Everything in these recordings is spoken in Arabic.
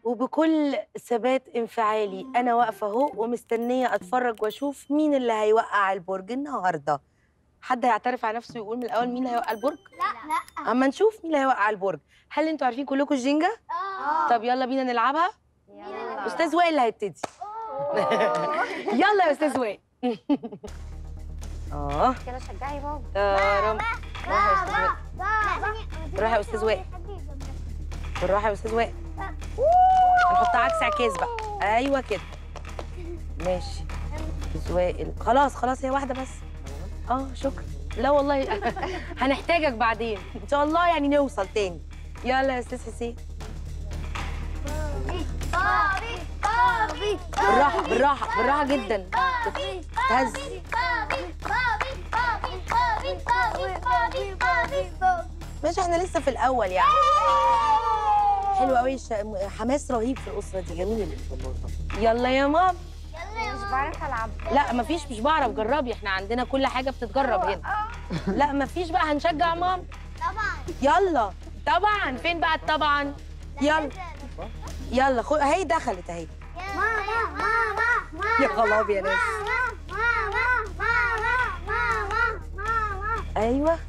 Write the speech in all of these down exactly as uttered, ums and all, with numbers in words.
وبكل ثبات انفعالي انا واقفه اهو ومستنيه اتفرج واشوف مين اللي هيوقع البرج النهارده. حد هيعترف على نفسه ويقول من الاول مين اللي هيوقع البرج؟ لا لا. اما نشوف مين اللي هيوقع البرج. هل انتوا عارفين كلكم الجينجا؟ اه. طب يلا بينا نلعبها. يلا. استاذ وائل اللي هيبتدي. يلا يا استاذ وائل. اه كده شجعي بابا. ترم. روح يا أستاذ وائل. بالراحه يا استاذ وائل. هنحطها عكس عكاز بقى. ايوه كده. ماشي. استاذ وائل خلاص خلاص هي واحده بس. اه شكرا. لا والله هنحتاجك بعدين ان شاء الله يعني نوصل تاني. يلا يا استاذ حسين. بابي بابي بالراحه بالراحه بالراحه جدا. تهز. ماشي احنا لسه في الاول يعني. حلو قوي. حماس رهيب في الاسره دي. جميل. يلا يا ماما. مش بعرف العب. لا مفيش مش بعرف. جربي احنا عندنا كل حاجه بتتجرب هنا. لا مفيش بقى. هنشجع ماما. طبعا. يلا طبعا. فين بقى الطبعا؟ يلا يلا خد اهي دخلت اهي. ماما ماما ماما يا خلاب يا ناس. ماما ماما ماما ماما. ايوه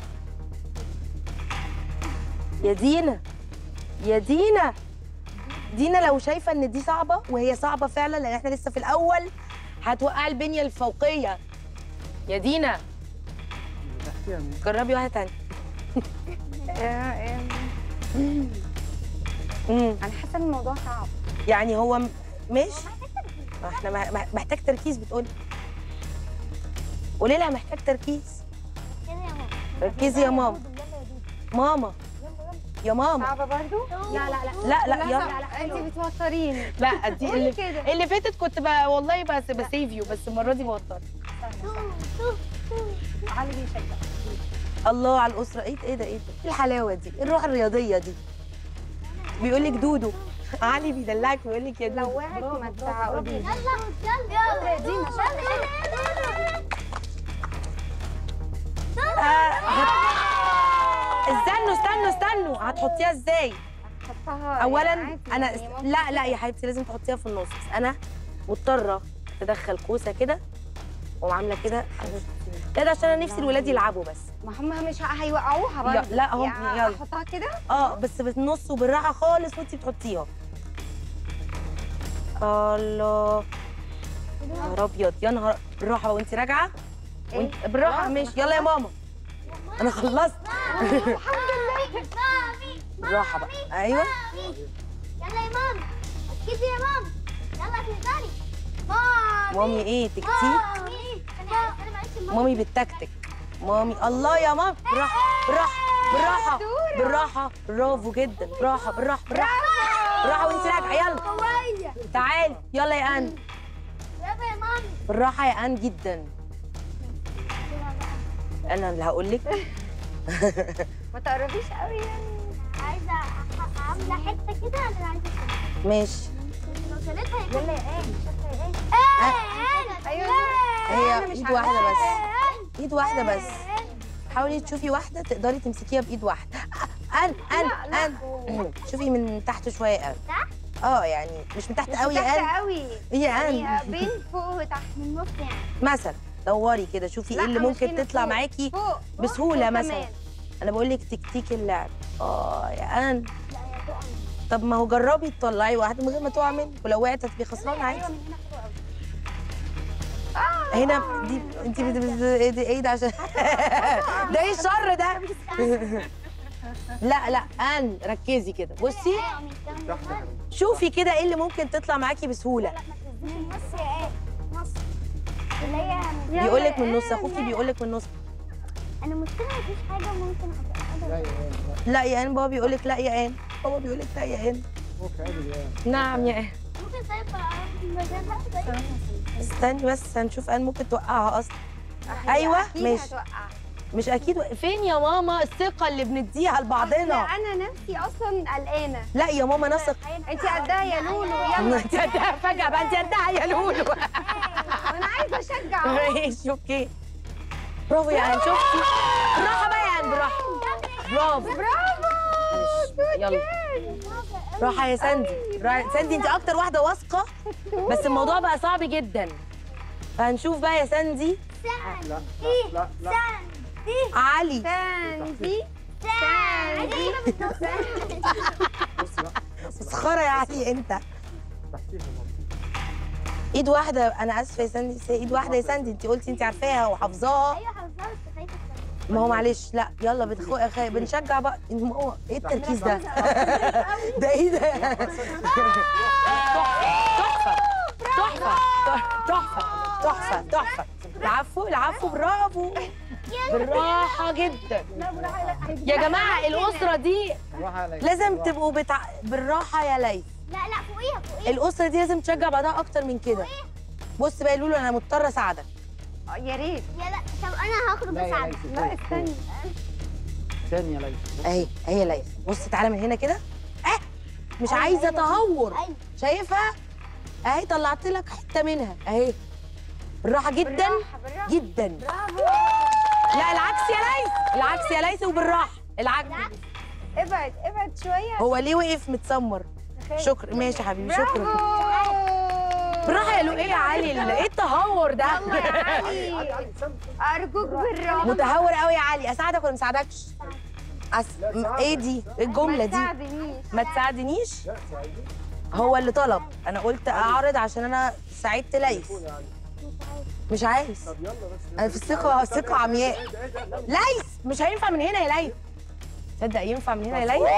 يا دينا. يا دينا. دينا لو شايفه ان دي صعبه وهي صعبه فعلا لان احنا لسه في الاول هتوقع البنيه الفوقيه. يا دينا جربي واحده ثانيه. انا حاسه ان الموضوع صعب. يعني هو ماشي. احنا محتاج تركيز بتقولي. قولي لها محتاج تركيز. ركزي يا ماما. ماما يا ماما. صعبه برضو؟ لا لا لا لا لا يلا. انت بتوتريني. لا دي اللي اللي فاتت كنت بقى والله بس بسيف يو بس المره دي بوتر. علي بيشجع. الله على الاسره. ايه ايه ده ايه ده؟ ايه الحلاوه دي؟ ايه الروح الرياضيه دي؟ بيقول لك دودو. علي بيدلعك ويقول لك يا دودو. لو وقعت ما تعقديش. يلا يلا دي مش استنوا استنوا استنوا. هتحطيها ازاي؟ هحطها اولا عادي انا يعني ممكن. لا لا يا حبيبتي لازم تحطيها في النص. بس انا مضطره ادخل كوسه كده وعامله كده. لا ده عشان انا نفسي الولاد يلعبوا بس. ما هم مش هيوقعوها برضه. يا- لا هم يعني يلا. احطها كده. اه بس بالنص وبالراحه خالص وانتي بتحطيها. الله يا نهار ابيض. يا نهار. بالراحه وانتي راجعه. وانت بالراحه ماشي. يلا يا ماما. انا خلصت. الحمد لله. بالراحه بقى. ايوه يلا يا ماما. ركزي يا ماما. يلا تقدري. مامي. مامي ايه تكتيك. مامي. انا انا معلش مامي بالتكتيك. مامي. الله يا ماما. بالراحه بالراحه بالراحه بالراحه. برافو جدا. بالراحه بالراحه بالراحه بالراحه وانتي راجعه. يلا قوية. تعالي. يلا يا ان. يلا يا مامي. بالراحه يا ان جدا. انا اللي هقول لك. ما تقربيش قوي يعني. عايزه عامله حته كده. انا عايزه ماشي. وصلتها يلا يا ايه. ايه ايوه. هي ايد واحده بس. ايد واحده بس. حاولي تشوفي واحده تقدري تمسكيها بايد واحده. ان ان ان شوفي من تحت شويه قوي. تحت؟ اه يعني مش من تحت قوي يا ان. تحت قوي. هي ان يعني بين فوق وتحت من النص يعني. مثلا دوري كده شوفي ايه اللي ممكن تطلع معاكي بسهوله مثلا. انا بقول لك تكتيك اللعب. اه يا ان. لا يا تقع. طب ما هو جربي تطلعي واحده من غير ما تقع منك ولو وقعت هتبقي خسرانه عادي. ايوه من هنا حلوه قوي. هنا دي انت ايه ده ايه ده عشان ده ايه الشر ده؟ لا لا ان ركزي كده. بصي شوفي كده ايه اللي ممكن تطلع معاكي بسهوله. من النص يا ايه. نص. اللي هي بيقول لك من النص. اخوكي بيقول لك من النص. انا مشكلة مفيش حاجة ممكن أقدر. لا يا ان. بابا بيقول لك لا يا ان. بابا بيقول لك لا يا ان. نعم يا ان. ممكن طيب المجال. استني بس هنشوف ان ممكن توقعها اصلا. ايوه ماشي. مش اكيد. فين يا ماما الثقه اللي بنديها لبعضنا؟ انا نفسي اصلا قلقانه. لا يا ماما نثق. انت قدها يا لولو. يلا انت قدها فجاه بقى. انت قدها يا لولو. انا عايزه اشجع. ماشي اوكي. برافو يا ان. شفتي؟ بالراحه بقى يا ان. بالراحه. برافو برافو. يلا راحه يا ساندي. راحة. ساندي انت اكتر واحده واثقه، بس الموضوع بقى صعب جدا. فهنشوف بقى يا ساندي. ساندي لا لا ساندي علي. ساندي ساندي بصي بقى مسخره يا علي انت. تحتيها ماما. ايد واحده. انا اسفه يا ساندي، بس هي ايد واحده يا ساندي. انت قلتي انت عارفاها وحافظاها. ايوه حافظاها بس خايفه شوية. ما هو معلش. لا يلا بتخو... خ... بنشجع بقى. ما هو ايه التركيز ده؟ ده ايه ده؟ تحفه تحفه تحفه تحفه تحفه. العفو العفو. برافو. بالراحه جدا يا جماعه. الاسره دي بالراحة عليا. لازم تبقوا بتع... بالراحه يا ليث. لا لا فوقيها فوقيها. الاسره دي لازم تشجع بعضها اكتر من كده. بص بقى يا لولو، انا مضطره اساعدك. يا ريت. يا لا طب انا هخرج لا يا اساعدك. ليث، لا استني. تاني يا ليث. اهي اهي يا ليث. بص تعالى من هنا كده. اه مش عايزه تهور. أيوة. شايفها اهي؟ طلعت لك حته منها اهي. بالراحه جدا بالراحة، بالراحة. جدا. برافو. لا العكس يا ليث. العكس يا ليث وبالراحه. العكس. ابعد ابعد شويه. هو ليه وقف متسمر؟ شكرا. ماشي يا حبيبي. شكرا. برافو. بالراحه يا لو. ايه يا علي ال- ايه التهور ده؟ يلا يا علي ارجوك بالراحه. متهور قوي يا علي. اساعدك ولا ما اساعدكش؟ أس... م- ايه دي؟ إيه الجمله ما دي؟ تساعدنيش. ما تساعدنيش. لا سعيدة. هو اللي طلب. انا قلت اعرض عشان انا ساعدت ليث. قول يا علي. مش عايز. طب يلا بس. انا في الثقه ثقه عمياء. ايه ده ايه ده؟ لا. ليث مش هينفع من هنا يا ليث. تصدق ينفع من هنا يا ليث؟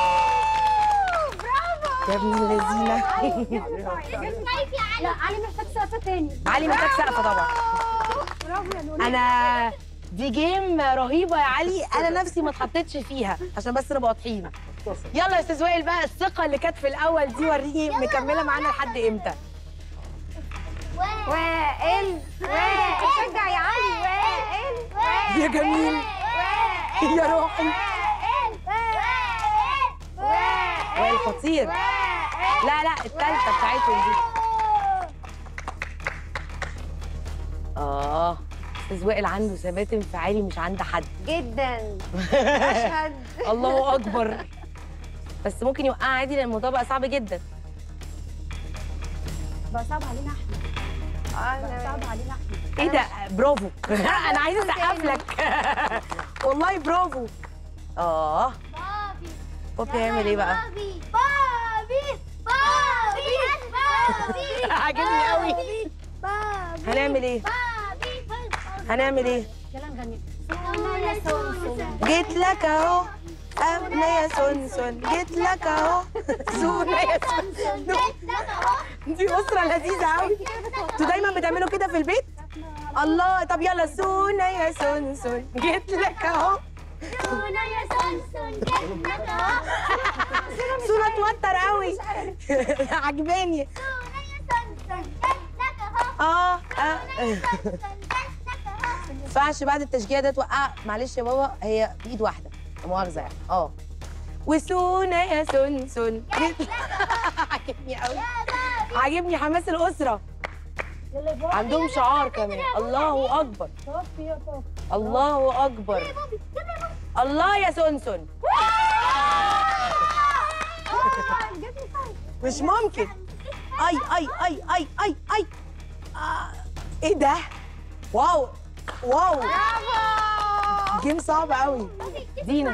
برافو. يا ابن اللذينه. خايف يا علي. لا علي محتاج سقفه تاني. علي محتاج سقفه طبعا. برافو يا لولو. انا دي جيم رهيبه يا علي. انا نفسي ما اتحطيتش فيها عشان بس نبقى واضحين. يلا يا استاذ وائل بقى، الثقه اللي كانت في الاول دي وريني مكمله معانا لحد امتى. وائل وائل شجع يا علي. وائل وائل يا جميل. وائل يا روحي. وائل وائل خطير. لا لا الثالثه بتاعتهم دي. اه استاذ وائل عنده ثبات انفعالي مش عند حد. جدا. اشهد. الله اكبر. بس ممكن يوقع عادي لان الموضوع بقى صعب جدا. بقى صعب علينا احنا. بقى صعب علينا احنا. ايه ده؟ برافو. انا عايزه اسقف لك. والله برافو. اه بابي بابي هيعمل ايه بقى؟ بابي بابي بابي بابي عاجبني قوي. بابي هنعمل ايه؟ بابي هنعمل ايه؟ يلا نغني. جيت لك اهو أبنى يا سونسون. جيت لك اهو سونا يا سونسون. دي اسره لذيذه قوي. انتوا دايما بتعملوا كده في البيت؟ الله. طب يلا سونا يا سونسون. جيت لك اهو. سونا يا سونسون جيت لك اهو. سونا توتر قوي. عجباني. سونا يا سونسون جيت لك اهو. اه اه سونسون جيت لك اهو. ما ينفعش بعد التشجيع ده توقع. معلش يا بابا، هي بايد واحده لا مؤاخذه يعني. اه وسونا يا سونسون. عاجبني قوي. عاجبني حماس الاسره. عندهم شعار كمان. الله اكبر. الله اكبر. الله يا سونسون. مش ممكن. اي اي اي اي اي اي آه. ايه ده؟ واو واو. جيم صعب قوي. دينا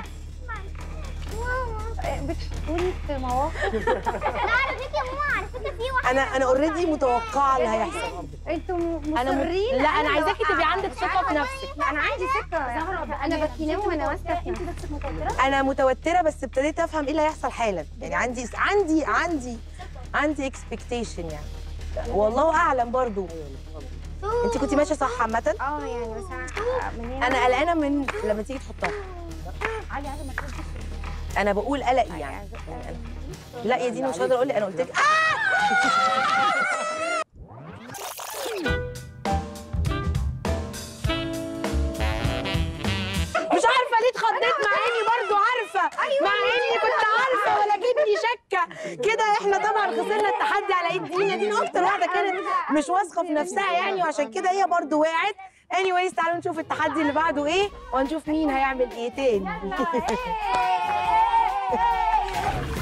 بتحطوني في مواقف. لا على فكره يا ماما، على فكره في واحده. انا انا اوريدي متوقعه اللي هيحصل. انتوا انا م... مصرين. لا انا عايزاكي تبقي عندك ثقه في نفسك. انا عندي ثقه. زهره انا بتنام وانا ماسكه. انت نفسك متوتره؟ انا متوتره بس ابتديت افهم ايه اللي هيحصل حالا. يعني عندي عندي عندي عندي اكسبكتيشن يعني. والله اعلم برضو. انت كنتي ماشيه صح عامه. اه يعني بس انا من هنا. انا قلقانه من لما تيجي تحطها. علي عايزه ما تردش. انا بقول قلقي يعني. لا يا دينا مش هقدر اقول لك. انا قلت لك مش عارفه ليه اتخضيت مع اني برضو عارفه. مع اني كنت عارفه ولكني شاكه كده. احنا طبعا خسرنا التحدي على ايد دينا. دينا اكتر واحده كانت مش واثقه في نفسها يعني، وعشان كده هي برضو وقعت. anyways تعالوا نشوف التحدي اللي بعده ايه ونشوف مين هيعمل ايه تاني.